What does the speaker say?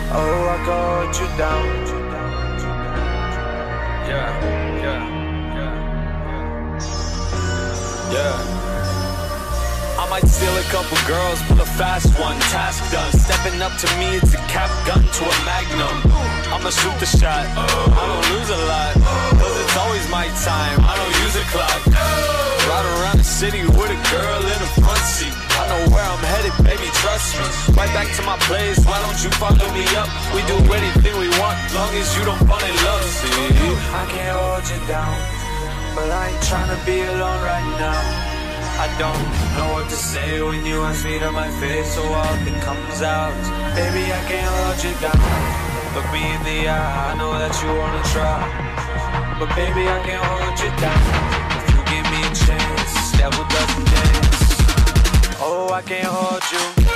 Oh, I can hold you down. Yeah. I might steal a couple girls, pull a fast one, task done. Stepping up to me, it's a cap gun to a magnum. I'ma shoot the shot, I don't lose a lot, cause it's always my time, I don't use a clock. Ride around the city with a girl in the front seat. I know where I'm headed, baby, trust me. Right back to my place, why don't you follow me up? We do anything we want, long as you don't fall in love. See, I can't hold you down, but I ain't tryna be alone right now. I don't know what to say when you ask me to my face, so all that comes out, baby, I can't hold you down. Look me in the eye, I know that you wanna try, but baby, I can't hold you down. If you give me a chance, this devil doesn't dance. Oh, I can't hold you.